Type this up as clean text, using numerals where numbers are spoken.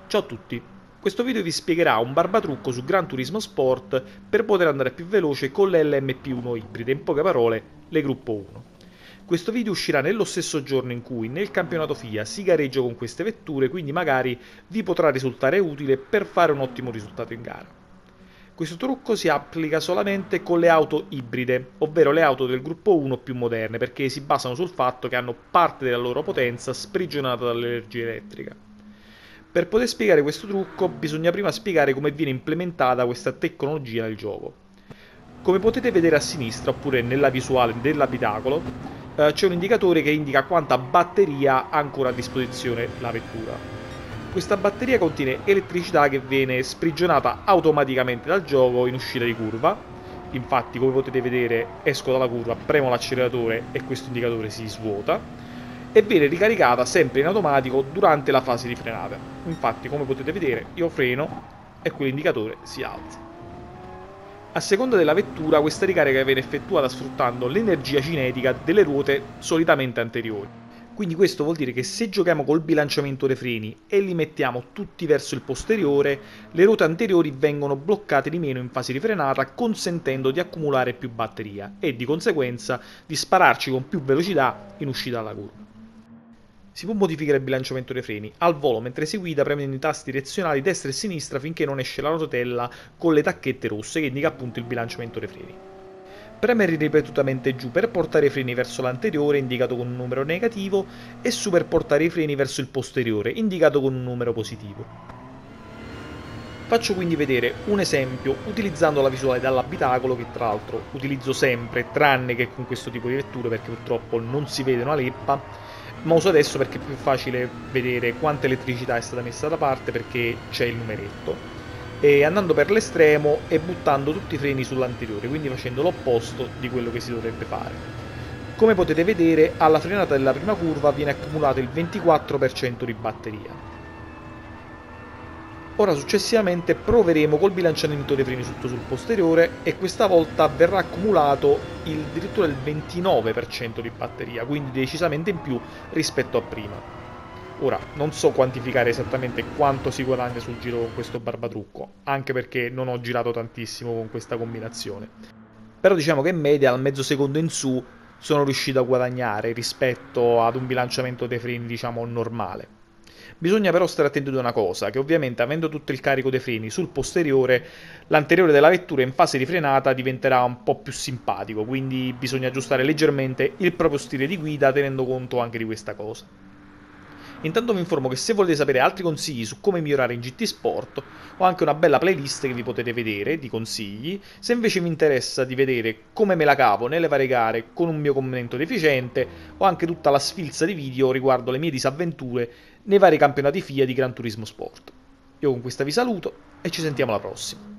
Ciao a tutti, questo video vi spiegherà un barbatrucco su Gran Turismo Sport per poter andare più veloce con le LMP1 ibride, in poche parole le Gruppo 1. Questo video uscirà nello stesso giorno in cui nel campionato FIA si gareggia con queste vetture, quindi magari vi potrà risultare utile per fare un ottimo risultato in gara. Questo trucco si applica solamente con le auto ibride, ovvero le auto del gruppo 1 più moderne, perché si basano sul fatto che hanno parte della loro potenza sprigionata dall'energia elettrica. Per poter spiegare questo trucco bisogna prima spiegare come viene implementata questa tecnologia nel gioco. Come potete vedere a sinistra oppure nella visuale dell'abitacolo c'è un indicatore che indica quanta batteria ha ancora a disposizione la vettura. Questa batteria contiene elettricità che viene sprigionata automaticamente dal gioco in uscita di curva. Infatti, come potete vedere, esco dalla curva, premo l'acceleratore e questo indicatore si svuota e viene ricaricata sempre in automatico durante la fase di frenata. Infatti, come potete vedere, io freno e quell'indicatore si alza. A seconda della vettura, questa ricarica viene effettuata sfruttando l'energia cinetica delle ruote solitamente anteriori. Quindi questo vuol dire che se giochiamo col bilanciamento dei freni e li mettiamo tutti verso il posteriore, le ruote anteriori vengono bloccate di meno in fase di frenata, consentendo di accumulare più batteria e di conseguenza di spararci con più velocità in uscita dalla curva. Si può modificare il bilanciamento dei freni al volo mentre si guida premendo i tasti direzionali destra e sinistra finché non esce la rotella con le tacchette rosse che indica appunto il bilanciamento dei freni. Premere ripetutamente giù per portare i freni verso l'anteriore indicato con un numero negativo e su per portare i freni verso il posteriore indicato con un numero positivo. Faccio quindi vedere un esempio utilizzando la visuale dall'abitacolo che tra l'altro utilizzo sempre tranne che con questo tipo di vetture perché purtroppo non si vede una leppa, ma uso adesso perché è più facile vedere quanta elettricità è stata messa da parte perché c'è il numeretto, e andando per l'estremo e buttando tutti i freni sull'anteriore, quindi facendo l'opposto di quello che si dovrebbe fare. Come potete vedere, alla frenata della prima curva viene accumulato il 24% di batteria. Ora successivamente proveremo col bilanciamento dei freni sotto sul posteriore e questa volta verrà accumulato addirittura il 29% di batteria, quindi decisamente in più rispetto a prima. Ora, non so quantificare esattamente quanto si guadagna sul giro con questo barbatrucco, anche perché non ho girato tantissimo con questa combinazione. Però diciamo che in media al mezzo secondo in su sono riuscito a guadagnare rispetto ad un bilanciamento dei freni diciamo normale. Bisogna però stare attenti ad una cosa, che ovviamente avendo tutto il carico dei freni sul posteriore, l'anteriore della vettura in fase di frenata diventerà un po' più simpatico, quindi bisogna aggiustare leggermente il proprio stile di guida tenendo conto anche di questa cosa. Intanto vi informo che se volete sapere altri consigli su come migliorare in GT Sport, ho anche una bella playlist che vi potete vedere di consigli. Se invece vi interessa di vedere come me la cavo nelle varie gare con un mio commento deficiente, ho anche tutta la sfilza di video riguardo le mie disavventure nei vari campionati FIA di Gran Turismo Sport. Io con questa vi saluto e ci sentiamo alla prossima.